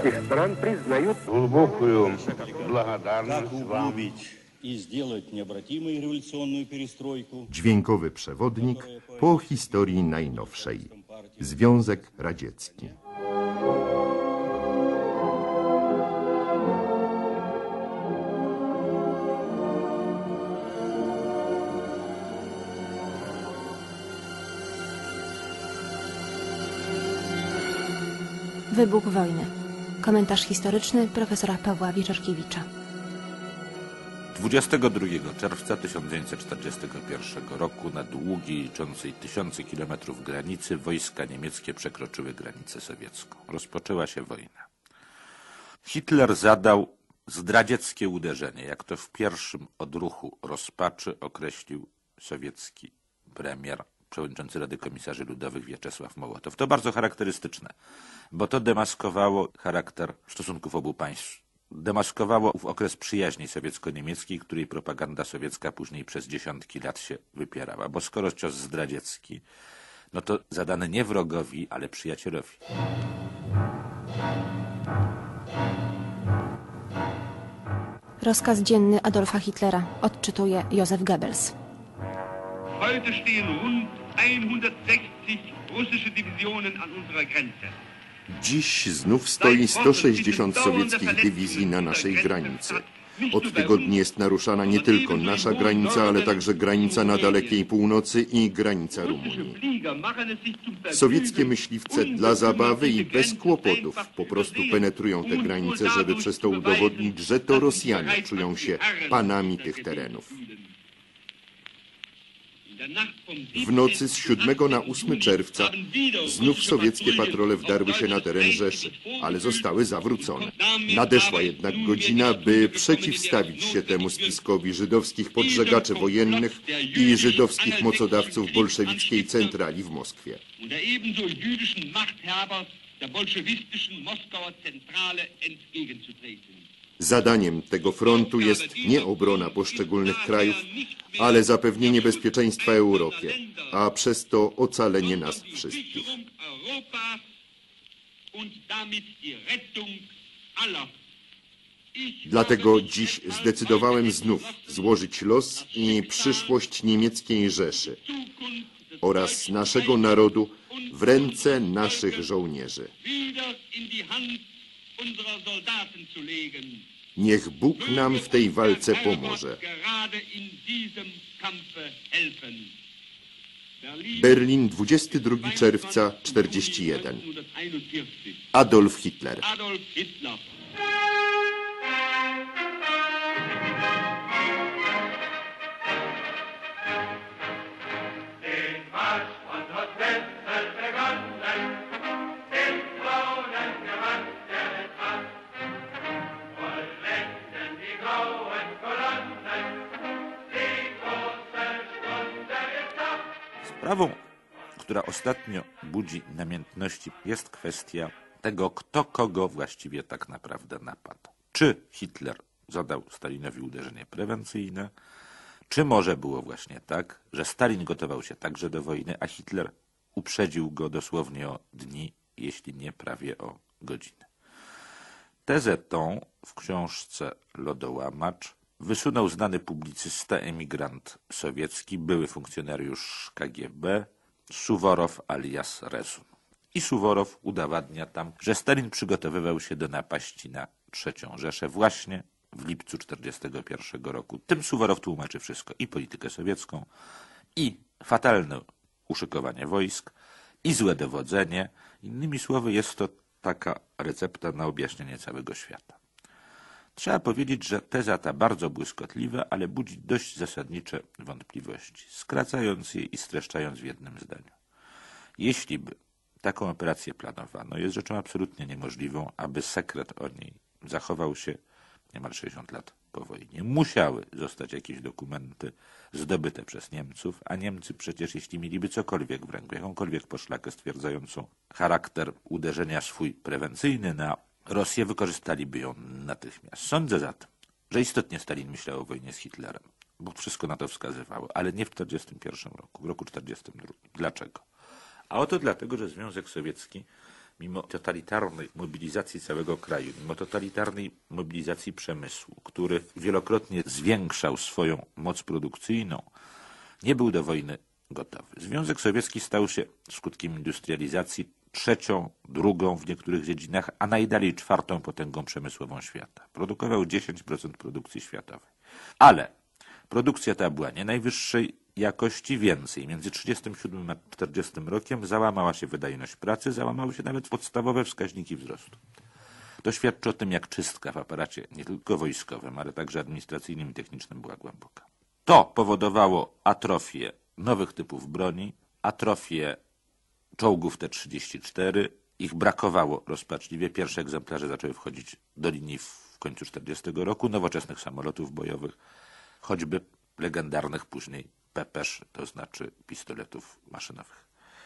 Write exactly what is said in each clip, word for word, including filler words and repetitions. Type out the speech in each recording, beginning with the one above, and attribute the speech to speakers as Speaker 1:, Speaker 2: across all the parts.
Speaker 1: этих стран признают
Speaker 2: глубокую благодарность
Speaker 3: как
Speaker 2: вам.
Speaker 3: углубить и сделать необратимой революционную перестройку.
Speaker 4: Dźwiękowy przewodnik po historii najnowszej. Związek Radziecki.
Speaker 5: Wybuch wojny. Komentarz historyczny profesora Pawła Wieczorkiewicza.
Speaker 6: dwudziestego drugiego czerwca tysiąc dziewięćset czterdziestego pierwszego roku na długiej, liczącej tysiące kilometrów granicy wojska niemieckie przekroczyły granicę sowiecką. Rozpoczęła się wojna. Hitler zadał zdradzieckie uderzenie, jak to w pierwszym odruchu rozpaczy określił sowiecki premier, przewodniczący Rady Komisarzy Ludowych Wieczesław Mołotow. To bardzo charakterystyczne, bo to demaskowało charakter stosunków obu państw. Demaskowało ów okres przyjaźni sowiecko-niemieckiej, której propaganda sowiecka później przez dziesiątki lat się wypierała. Bo skoro cios zdradziecki, no to zadany nie wrogowi, ale przyjacielowi.
Speaker 5: Rozkaz dzienny Adolfa Hitlera odczytuje Józef Goebbels.
Speaker 7: Heute stehen rund hundertsechzig russische Divisionen an unserer Grenze.
Speaker 4: Dziś znów stoi sto sześćdziesiąt sowieckich dywizji na naszej granicy. Od tygodni jest naruszana nie tylko nasza granica, ale także granica na dalekiej północy i granica Rumunii. Sowieckie myśliwce dla zabawy i bez kłopotów po prostu penetrują te granice, żeby przez to udowodnić, że to Rosjanie czują się panami tych terenów. W nocy z siódmego na ósmy czerwca znów sowieckie patrole wdarły się na teren Rzeszy, ale zostały zawrócone. Nadeszła jednak godzina, by przeciwstawić się temu spiskowi żydowskich podżegaczy wojennych i żydowskich mocodawców bolszewickiej centrali w Moskwie. Zadaniem tego frontu jest nie obrona poszczególnych krajów, ale zapewnienie bezpieczeństwa Europie, a przez to ocalenie nas wszystkich. Dlatego dziś zdecydowałem znów złożyć los i przyszłość niemieckiej Rzeszy oraz naszego narodu w ręce naszych żołnierzy. Niech Bóg nam w tej walce pomoże. Berlin, dwudziestego drugiego czerwca czterdziesty jeden. Adolf Hitler.
Speaker 6: Sprawą, która ostatnio budzi namiętności, jest kwestia tego, kto kogo właściwie tak naprawdę napadł. Czy Hitler zadał Stalinowi uderzenie prewencyjne, czy może było właśnie tak, że Stalin gotował się także do wojny, a Hitler uprzedził go dosłownie o dni, jeśli nie prawie o godziny. Tezę tą w książce Lodołamacz wysunął znany publicysta, emigrant sowiecki, były funkcjonariusz K G B, Suworow alias Rezun. I Suworow udowadnia tam, że Stalin przygotowywał się do napaści na trzecią Rzeszę właśnie w lipcu czterdziestego pierwszego roku. Tym Suworow tłumaczy wszystko, i politykę sowiecką, i fatalne uszykowanie wojsk, i złe dowodzenie. Innymi słowy, jest to taka recepta na objaśnienie całego świata. Trzeba powiedzieć, że teza ta bardzo błyskotliwa, ale budzi dość zasadnicze wątpliwości, skracając je i streszczając w jednym zdaniu. Jeśli by taką operację planowano, jest rzeczą absolutnie niemożliwą, aby sekret o niej zachował się niemal sześćdziesiąt lat po wojnie. Musiały zostać jakieś dokumenty zdobyte przez Niemców, a Niemcy przecież, jeśli mieliby cokolwiek w ręku, jakąkolwiek poszlakę stwierdzającą charakter uderzenia swój prewencyjny na Rosję, wykorzystaliby ją natychmiast. Sądzę zatem, że istotnie Stalin myślał o wojnie z Hitlerem, bo wszystko na to wskazywało, ale nie w czterdziestym pierwszym roku, w roku czterdziestym drugim. Dlaczego? A oto dlatego, że Związek Sowiecki mimo totalitarnej mobilizacji całego kraju, mimo totalitarnej mobilizacji przemysłu, który wielokrotnie zwiększał swoją moc produkcyjną, nie był do wojny gotowy. Związek Sowiecki stał się skutkiem industrializacji trzecią, drugą w niektórych dziedzinach, a najdalej czwartą potęgą przemysłową świata. Produkował dziesięć procent produkcji światowej. Ale produkcja ta była nie najwyższej jakości, więcej. Między trzydziestym siódmym a czterdziestym rokiem załamała się wydajność pracy, załamały się nawet podstawowe wskaźniki wzrostu. To świadczy o tym, jak czystka w aparacie nie tylko wojskowym, ale także administracyjnym i technicznym była głęboka. To powodowało atrofię nowych typów broni, atrofię czołgów T trzydzieści cztery. Ich brakowało rozpaczliwie. Pierwsze egzemplarze zaczęły wchodzić do linii w końcu czterdziestego roku. Nowoczesnych samolotów bojowych, choćby legendarnych później pepesz, to znaczy pistoletów maszynowych.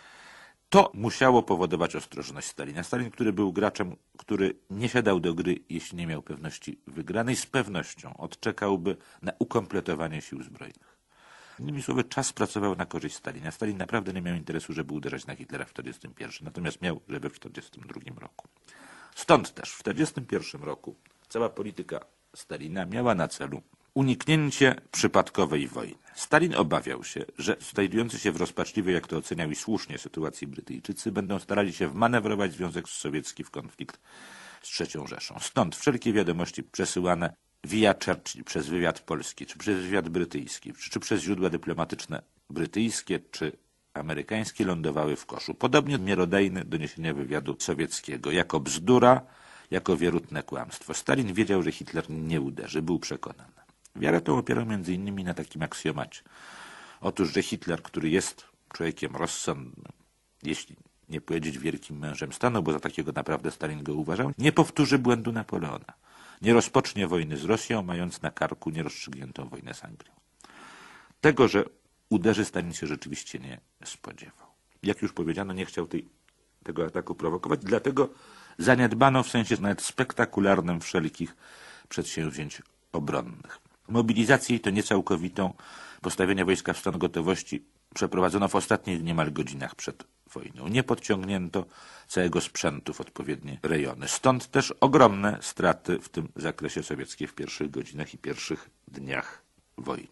Speaker 6: To musiało powodować ostrożność Stalina. Stalin, który był graczem, który nie siadał do gry, jeśli nie miał pewności wygranej, z pewnością odczekałby na ukompletowanie sił zbrojnych. Innymi słowy, czas pracował na korzyść Stalina. Stalin naprawdę nie miał interesu, żeby uderzać na Hitlera w czterdziestym pierwszym, natomiast miał, żeby w czterdziestym drugim roku. Stąd też w czterdziestym pierwszym roku cała polityka Stalina miała na celu uniknięcie przypadkowej wojny. Stalin obawiał się, że znajdujący się w rozpaczliwej, jak to oceniał i słusznie, sytuacji Brytyjczycy będą starali się wmanewrować Związek Sowiecki w konflikt z trzecią Rzeszą. Stąd wszelkie wiadomości przesyłane via Churchill przez wywiad polski, czy przez wywiad brytyjski, czy, czy przez źródła dyplomatyczne brytyjskie, czy amerykańskie lądowały w koszu. Podobnie miarodajne doniesienia wywiadu sowieckiego, jako bzdura, jako wierutne kłamstwo. Stalin wiedział, że Hitler nie uderzy, był przekonany. Wiarę tą opierał między innymi na takim aksjomacie. Otóż, że Hitler, który jest człowiekiem rozsądnym, jeśli nie powiedzieć wielkim mężem stanu, bo za takiego naprawdę Stalin go uważał, nie powtórzy błędu Napoleona. Nie rozpocznie wojny z Rosją, mając na karku nierozstrzygniętą wojnę z Anglią. Tego, że uderzy, Stalin się rzeczywiście nie spodziewał. Jak już powiedziano, nie chciał tej, tego ataku prowokować, dlatego zaniedbano w sensie nawet spektakularnym wszelkich przedsięwzięć obronnych. Mobilizację, i to niecałkowitą, postawienia wojska w stan gotowości przeprowadzono w ostatnich niemal godzinach przed wojną. Nie podciągnięto całego sprzętu w odpowiednie rejony. Stąd też ogromne straty w tym zakresie sowieckie w pierwszych godzinach i pierwszych dniach wojny.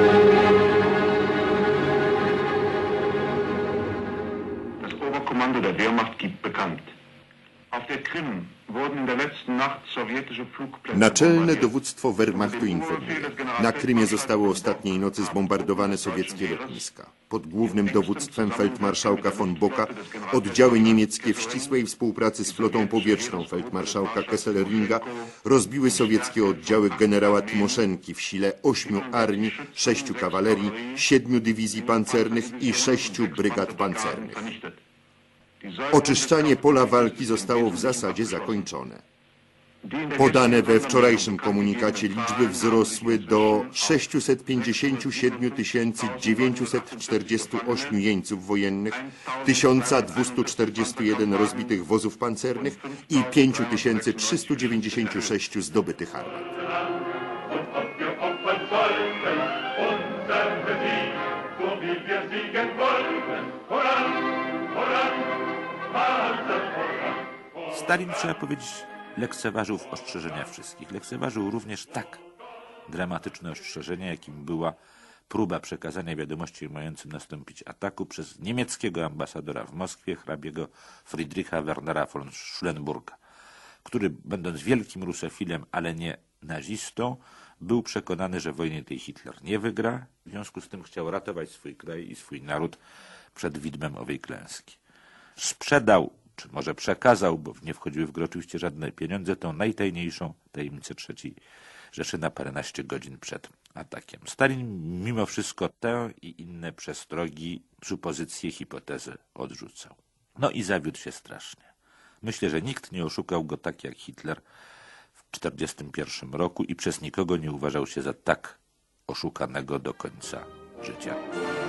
Speaker 1: Das Oberkommando der Wehrmacht gibt bekannt. Auf der Krim wurden in der letzten Nacht sowjetische Flugplätze
Speaker 4: Naczelne dowództwo Wehrmachtu informuje. Na Krymie zostały ostatniej nocy zbombardowane sowieckie lotniska. Pod głównym dowództwem feldmarszałka von Bocka oddziały niemieckie w ścisłej współpracy z flotą powietrzną feldmarszałka Kesselringa rozbiły sowieckie oddziały generała Timoszenki w sile ośmiu armii, sześciu kawalerii, siedmiu dywizji pancernych i sześciu brygad pancernych. Oczyszczanie pola walki zostało w zasadzie zakończone. Podane we wczorajszym komunikacie liczby wzrosły do sześciuset pięćdziesięciu siedmiu tysięcy dziewięciuset czterdziestu ośmiu jeńców wojennych, tysiąc dwieście czterdzieści jeden rozbitych wozów pancernych i pięć tysięcy trzysta dziewięćdziesiąt sześć zdobytych armat.
Speaker 6: Stalin, trzeba powiedzieć, lekceważył ostrzeżenia wszystkich. Lekceważył również tak dramatyczne ostrzeżenia, jakim była próba przekazania wiadomości mającym nastąpić ataku przez niemieckiego ambasadora w Moskwie, hrabiego Friedricha Wernera von Schulenburga, który, będąc wielkim rusofilem, ale nie nazistą, był przekonany, że wojny tej Hitler nie wygra. W związku z tym chciał ratować swój kraj i swój naród przed widmem owej klęski. Sprzedał, czy może przekazał, bo nie wchodziły w grę oczywiście żadne pieniądze, tą najtajniejszą tajemnicę trzeciej Rzeszy na paręnaście godzin przed atakiem. Stalin mimo wszystko tę i inne przestrogi, supozycje, hipotezy odrzucał. No i zawiódł się strasznie. Myślę, że nikt nie oszukał go tak jak Hitler w czterdziestym pierwszym roku i przez nikogo nie uważał się za tak oszukanego do końca życia.